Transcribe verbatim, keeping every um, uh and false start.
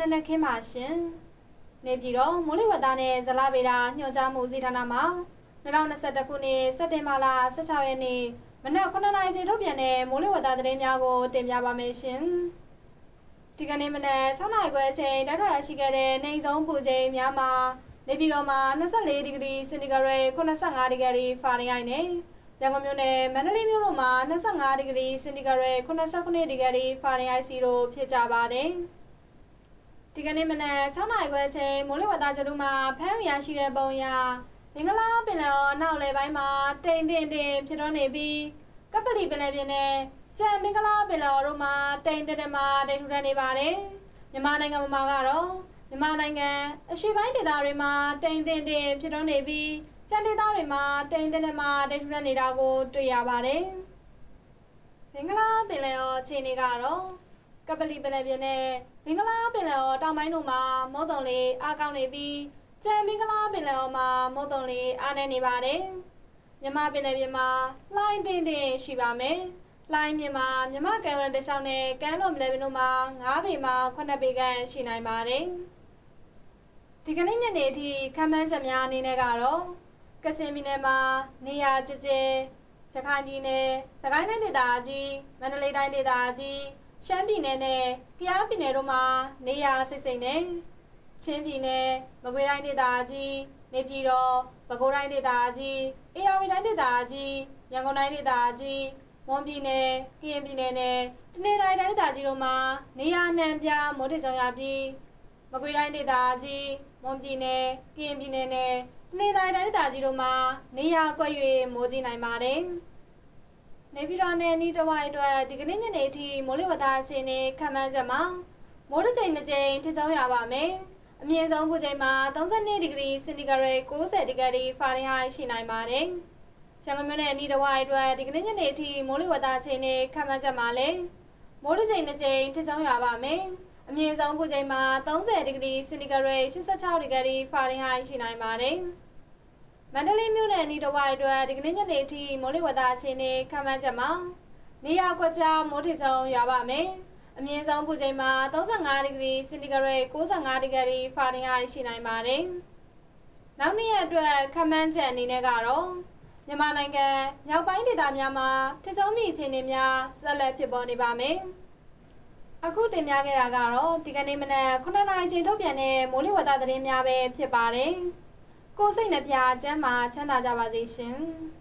နဲ့နဲ့ခင်းပါရှင်နေပြည်တော်မိုးလေဝသနဲ့ဇလဗေဒညွှန်ကြားမှုဦးစီးဌာနမှ၂၀၂၁ခုနှစ်စက်တင်ဘာလ၁၆ရက်နေ့မနက်ခုနှစ်နာရီချိန်ထုတ်ပြန်တဲ့မိုးလေဝသသတင်းများကိုတင်ပြပါမယ်ရှင်ဒီကနေ့မနက်၆နာရီခွဲအချိန်တိုက်ထွက်ရရှိခဲ့တဲ့နေဆုံးပူချိန်များမှာနေပြည်တော်မှာ၂၄ဒီဂရီစင်တီဂရိတ်၇၅ဒီဂရီဖာရင်ဟိုက်နဲ့ရန်ကုန်မြို့နယ်မန္တလေးမြို့တို့မှာ၂၅ဒီဂရီစင်တီဂရိတ်၇၉ဒီဂရီဖာရင်ဟိုက်စီတို့ဖြစ်ကြပါတယ်ဒီကနေ့မနက်၆နာရီခွဲအချိန်မိုးလေဝသကြတို့မှာဖမ်းရရှိတဲ့ပုံရမင်္ဂလာပင်လယ်အော်နောက်လေပိုင်းမှာတိမ်တင်တင်ဖြစ်တော့နေပြီးကပလီပင်လယ်ပြင်နဲ့ကြံမင်္ဂလာပင်လယ်အော်တို့မှာတိမ်တင်တင်မှာတိမ်ထူထပ်နေပါတယ်မြန်မာနိုင်ငံမှာကတော့မြန်မာနိုင်ငံအရှေ့ပိုင်းဒေသတွေမှာတိမ်တင်တင်ဖြစ်တော့နေပြီးကြံဒေသတွေမှာတိမ်တင်တင်မှာတိမ်ထူထပ်နေတာကိုတွေ့ရပါတယ်မင်္ဂလာပင်လယ်အော်အခြေအနေကတော့ကပလီပင်လယ်ပြင်နဲ့မင်္ဂလာပင်လယ်အော်တောင်ပိုင်းတို့မှာမုတ်တုံလေးအားကောင်းနေပြီးကျန်မင်္ဂလာပင်လယ်အော်မှာမုတ်တုံလေးအားနည်းနေပါတယ်မြမပင်လယ်ပြင်မှာလှိုင်းတင်တင်ရှိပါမယ်လှိုင်းမြင်မှာမြမကံရန်တခြားနဲ့ကမ်းလွန်ပင်လယ်ပြင်တို့မှာ၅ပေမှ၇ပေခန့်ရှိနိုင်ပါတယ်ဒီကနေ့ညနေအထိခန့်မှန်းချက်များအနေနဲ့ကတော့ကချင်ပြည်နယ်မှာနေရာကျကျရခိုင်ပြည်နယ်စကိုင်းတိုင်းဒေသကြီးမန္တလေးတိုင်းဒေသကြီးရှမ်းပြည်နယ်နဲ့ကယားပြည်နယ်တို့မှာနေရာစိတ်စိတ်နဲ့ချင်းပြည်နယ်မကွေးတိုင်းဒေသကြီးနေပြည်တော်ပဲခူးတိုင်းဒေသကြီးအေရဝတီတိုင်းဒေသကြီးရန်ကုန်တိုင်းဒေသကြီးမွန်ပြည်နယ်ကရင်ပြည်နယ်နဲ့တနင်္သာရီတိုင်းဒေသကြီးတို့မှာနေရာနှံပြမိုးထစ်ကြောင်ရပြီးမကွေးတိုင်းဒေသကြီးမွန်ပြည်နယ်ကရင်ပြည်နယ်နဲ့တနင်္သာရီတိုင်းဒေသကြီးတို့မှာနေရာကွက်၍မိုးကြီးနိုင်ပါတယ်နေပြည်တော်နယ်နီးတဝိုက်အတွက်ဒီကနေ့ညနေအထိမိုးလေဝသအခြေအနေခန့်မှန်းချက်မှာမိုးတစ်ချိန်တစ်ချိန်ထကြောင်းရပါမယ်အမြင့်ဆုံးပူချိန်မှာ၃၂ဒီဂရီစင်တီဂရိတ်၉၀ဒီဂရီဖာရင်ဟိုက်ရှိနိုင်ပါတယ်ရန်ကုန်မြို့နယ်နီးတဝိုက်အတွက်ဒီကနေ့ညနေအထိမိုးလေဝသအခြေအနေခန့်မှန်းချက်မှာလည်းမိုးတစ်ချိန်တစ်ချိန်ထကြောင်းရပါမယ်အမြင့်ဆုံးပူချိန်မှာ၃၀ဒီဂရီစင်တီဂရိတ်၈၆ဒီဂရီဖာရင်ဟိုက်ရှိနိုင်ပါတယ်မန္တလေးမြို့နယ်နီးတဝိုက်အတွက်ဒီကနေ့ညနေအထိမိုးလေဝသအခြေအနေခန့်မှန်းချက်မှာနေရာကွက်ကြားမိုးထစ်ချုံရွာပါမယ်အမြင့်ဆုံးပူချိန်မှာ၃၅ဒီဂရီစင်တီဂရိတ်၉၅ဒီဂရီဖာရင်ဟိုက်ရှိနိုင်ပါတယ်နောက်နေ့အတွက်ခန့်မှန်းချက်အနေနဲ့ကတော့မြန်မာနိုင်ငံမြောက်ပိုင်းဒေသများမှာထစ်ချုံမိအခြေအနေများဆက်လက်ဖြစ်ပေါ်နေပါမယ်အခုတင်ပြခဲ့တာကတော့ဒီကနေ့မနက်ခုနှစ်နာရီချိန်ထုတ်ပြန်တဲ့မိုးလေဝသသတင်းများပဲဖြစ်ပါတယ်ကိုယ်စိတ်နှပြကျမ်းမာချမ်းသာကြပါစေရှင်